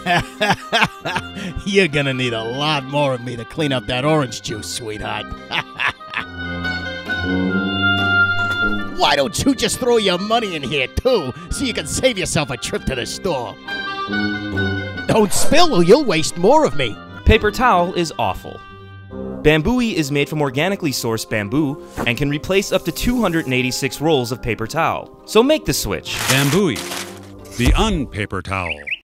You're gonna need a lot more of me to clean up that orange juice, sweetheart. Why don't you just throw your money in here, too, so you can save yourself a trip to the store? Don't spill or you'll waste more of me. Paper towel is awful. Bambooee is made from organically sourced bamboo and can replace up to 286 rolls of paper towel. So make the switch. Bambooee, the unpaper towel.